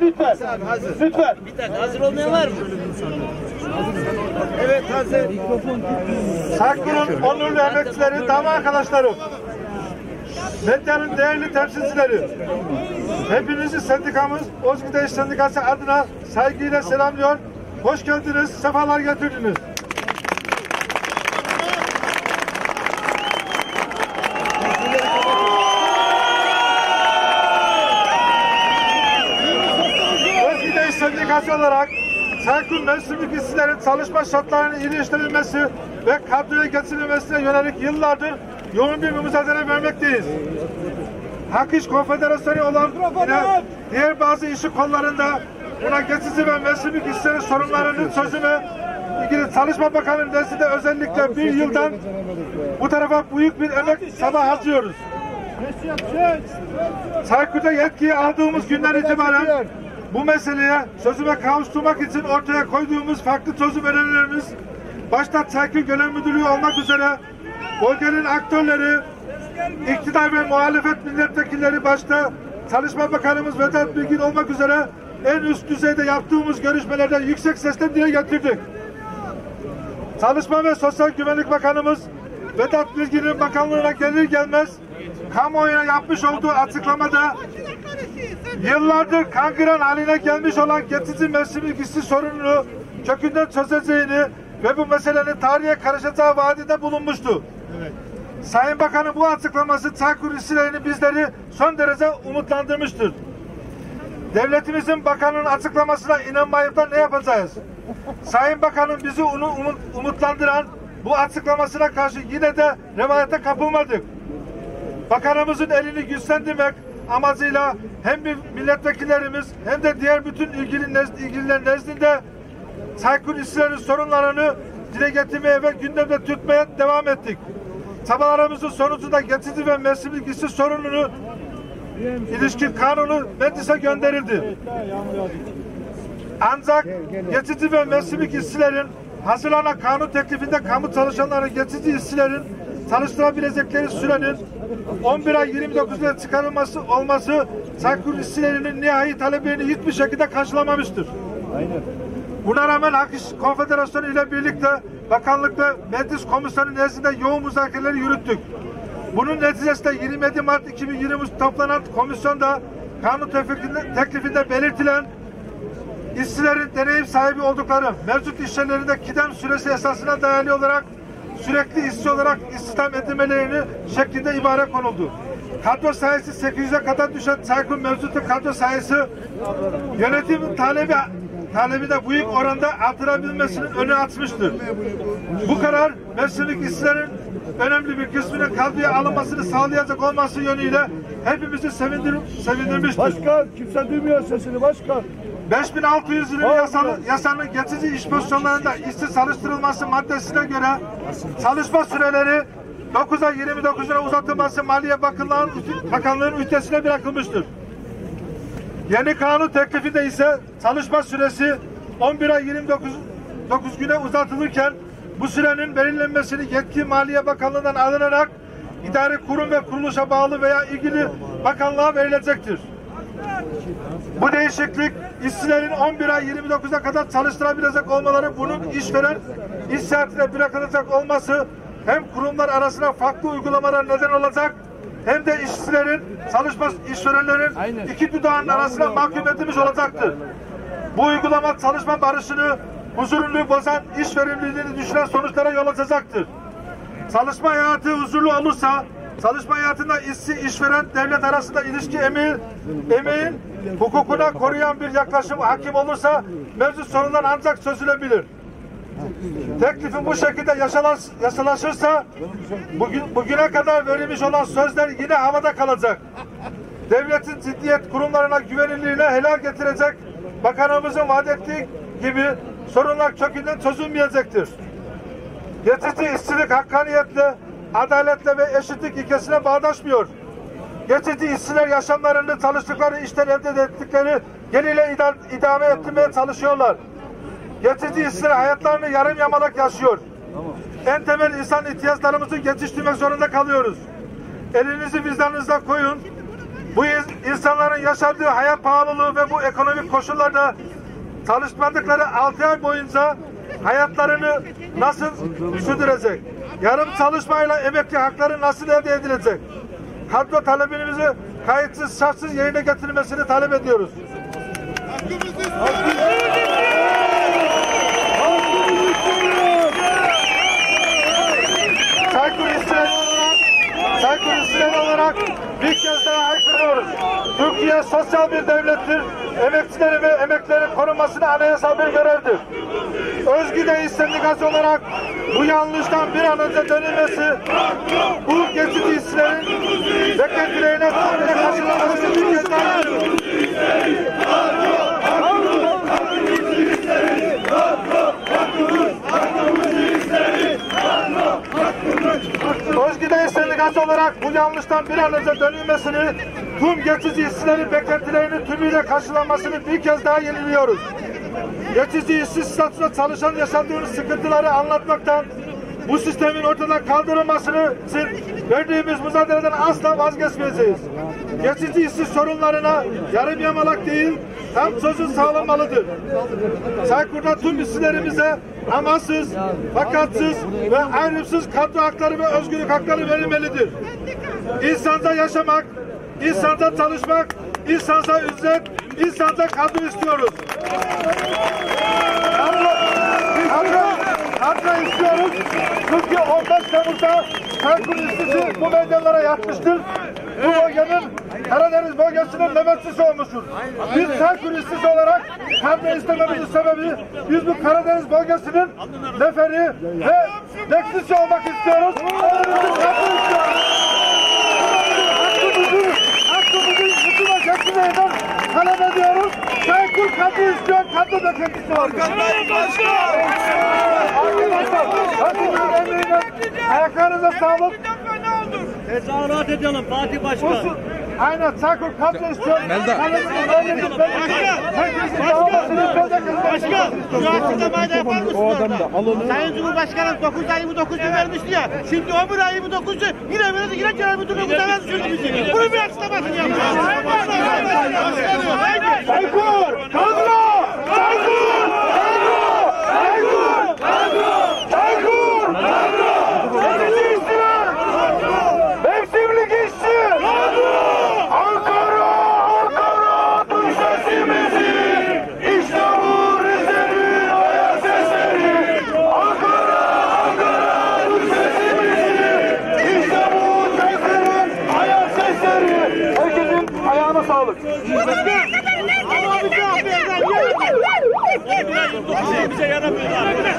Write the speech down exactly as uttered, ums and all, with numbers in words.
lütfen. Hazır. Lütfen. Bir dakika, hazır olmayan var mı? Evet, hazır. Sakkur'un onurlu emekçileri, dava arkadaşlarım, medyanın değerli temsilcileri, hepinizi sendikamız Ozgide İş Sendikası adına saygıyla selamlıyor. Hoş geldiniz, sefalar getirdiniz. Ozgide İş Sendikası olarak Sakkur mevsimlik işçilerin çalışma şartlarının iyileştirilmesi ve kadroya getirilmesine yönelik yıllardır yoğun bir mücadele vermekteyiz. Hak İş Konfederasyonu olan yine diğer bazı işçi kollarında buna geçici ve mevsimlik işçilerin sorunlarının çözümü ilgili Çalışma Bakanı'nın nezdinde özellikle bir yıldan bu tarafa büyük bir emek sabah harcıyoruz. Sakkur'da yetkiyi aldığımız günden itibaren bu meseleye çözüme kavuşturmak için ortaya koyduğumuz farklı çözüm önerilerimiz, başta Sakkur Genel Müdürlüğü olmak üzere bölgenin aktörleri, iktidar ve muhalefet milletvekilleri başta Çalışma Bakanımız Vedat Bilgin olmak üzere en üst düzeyde yaptığımız görüşmelerde yüksek sesle dile getirdik. Çalışma ve Sosyal Güvenlik Bakanımız Vedat Bilgin'in bakanlığına gelir gelmez kamuoyuna yapmış olduğu açıklamada yıllardır kangren haline gelmiş olan geçici mevsimlik işçi sorununu kökünden çözeceğini ve bu meselenin tarihe karışacağı vaadinde bulunmuştu. Evet. Sayın Bakan'ın bu açıklaması Sakkur işçilerini bizleri son derece umutlandırmıştır. Devletimizin bakanın açıklamasına inanmayıp da ne yapacağız? Sayın Bakan'ın bizi umut, umutlandıran bu açıklamasına karşı yine de revayete kapılmadık. Bakanımızın elini güçlendirmek amacıyla hem bir milletvekillerimiz hem de diğer bütün ilgili nezd, ilgililer nezdinde Sakkur işçilerin sorunlarını dile getirmeye ve gündemde tutmaya devam ettik. Çabalarımızın sonucunda geçici ve mevsimlik işçi sorununu ilişkin kanunu meclise gönderildi. Ancak geçici ve mevsimlik işçilerin hazırlanan kanun teklifinde kamu çalışanları geçici işçilerin çalıştırabilecekleri sürenin on bir ay yirmi dokuz ile çıkarılması olması Sakkur işçilerinin nihai talebini hiçbir şekilde karşılamamıştır. Aynen. Buna rağmen Hak İş Konfederasyonu ile birlikte bakanlıkta meclis komisyonu nezdinde yoğun müzakereleri yürüttük. Bunun neticesinde yirmi yedi Mart iki bin yirmi üç toplanan komisyonda kanun teklifinde, teklifinde belirtilen işçilerin deneyim sahibi oldukları mevcut iş yerlerinde kıdem süresi esasına dayalı olarak sürekli işçi olarak istihdam edilmelerini şeklinde ibare konuldu. Kadro sayısı sekiz yüze kadar düşen Sakkur mevcut kadro sayısı yönetimin talebi talebi de büyük oranda artırabilmesinin önü açmıştır. Bu karar mevsimlik işçilerin önemli bir kısmının kadroya alınmasını sağlayacak olması yönüyle hepimizi sevindir sevindirmiştir. Başkan, kimse duymuyor sesini başkan. beş bin altı yüz yılı yasalı, yasanın geçici iş pozisyonlarında işçi çalıştırılması maddesine göre çalışma süreleri dokuz ay yirmi dokuz lira uzatılması Maliye Bakanlığı'nın Bakanlığı'nın üstesine bırakılmıştır. Yeni kanun teklifinde ise çalışma süresi on bir ay yirmi dokuz güne uzatılırken bu sürenin belirlenmesini yetki Maliye Bakanlığı'ndan alınarak idari kurum ve kuruluşa bağlı veya ilgili bakanlığa verilecektir. Bu değişiklik işçilerin on bir ay yirmi dokuza kadar çalıştırabilecek olmaları, bunun işveren iş saatine bırakılacak olması hem kurumlar arasında farklı uygulamalar neden olacak hem de işçilerin, çalışma işverenlerin Aynen. iki dudağın arasına mahkum edilmiş olacaktır. Bu uygulama çalışma barışını, huzurunu bozan, iş verimliliğini düşüren sonuçlara yol açacaktır. Çalışma hayatı huzurlu olursa, çalışma hayatında işçi, işveren, devlet arasında ilişki emeği, emeğin hukukuna koruyan bir yaklaşım hakim olursa mevcut sorunlar ancak çözülebilir. Teklifin bu şekilde yaşalaş, yasalaşırsa bugün, bugüne kadar verilmiş olan sözler yine havada kalacak. Devletin ciddiyet kurumlarına güvenilirliğine helal getirecek, bakanımızın vaat ettiği gibi sorunlar kökünden çözülmeyecektir. Geçici işçilik hakkaniyetle, adaletle ve eşitlik ilkesine bağdaşmıyor. Geçici işçiler yaşamlarını çalıştıkları işten elde ettikleri gelirle idame ettirmeye çalışıyorlar. Geçici işçiler hayatlarını yarım yamalak yaşıyor. En temel insan ihtiyaçlarımızı geçiştirmek zorunda kalıyoruz. Elinizi vicdanınıza koyun. Bu insanların yaşadığı hayat pahalılığı ve bu ekonomik koşullarda çalışmadıkları altı ay boyunca hayatlarını nasıl sürdürecek? Yarım çalışmayla emekli hakları nasıl elde edilecek? Kadro talebimizi kayıtsız şartsız yerine getirilmesini talep ediyoruz. Çaykur Rizespor olarak, Çaykur Rizespor olarak bir kez daha haykırıyoruz. Türkiye sosyal bir devlettir. Emekçileri ve emeklilerin korunmasına anayasal bir görevdir. Özgür'de sendikası olarak bu yanlıştan bir an önce dönülmesi, bu geçici işçilerin beklentilerine karşılanması bir kez daha Özgür'de sendikası olarak bu yanlıştan bir an önce dönülmesini, tüm geçici işçilerin beklentilerini tümüyle karşılanmasını bir kez daha yeniliyoruz. Geçici işsiz statüsünde çalışan yaşadığımız sıkıntıları anlatmaktan, bu sistemin ortadan kaldırılmasını için verdiğimiz mücadeleden asla vazgeçmeyeceğiz. Geçici işsiz sorunlarına yarım yamalak değil, tam çözüm sağlanmalıdır. Çaykur'da tüm işçilerimize amansız, fakatsız ve ayrımsız kadro hakları ve özgürlük hakları verilmelidir. İnsanca yaşamak, insanca çalışmak, insanca ücret, insanca kadro istiyoruz. Kadro, kadro, kadro istiyoruz. Çünkü on beş Temmuz'da Çaykur işçisi bu meydanlara yatmıştır. Bu bölgenin Karadeniz bölgesinin nöbetçisi olmuştur. Biz Çaykur işçisi olarak kadro istememizin sebebi biz bu Karadeniz bölgesinin neferi ve bekçisi olmak istiyoruz. Kadro istiyoruz. Hakkımızı hükümet yetkilerinden talep ediyoruz. Çaykur kadro istiyor, kadro beklentisi var. Arkadaşlar, emeğine, ayaklarınıza sağlık. Tezahürat edelim Fatih Başkan. Olsun. Aynen Çaykur kadro istiyor. Başkan, Başkan, şu hakkında mayda yapar mısın orada? Sayın Cumhurbaşkanım dokuz ay yirmi dokuzu vermişti ya. Şimdi on bir ay yirmi dokuzu yine verirdi, yine gene bir türlü kurtarmaz sürdü bizi. Bunu bir açıklamasını yapın. Çaykur kadro! Çaykur! Çaykur! Çaykur! Çaykur! Geçici işçiler! Mevsimlik işçi! Ankara! Ankara! Duy sesimizi! İşte bu Rize'nin hayat sesleri! Ankara! Ankara! Duy sesimizi! İşte bu Çaykur'un hayat sesleri! Herkesin ayağına sağlık! Bize yaramıyor.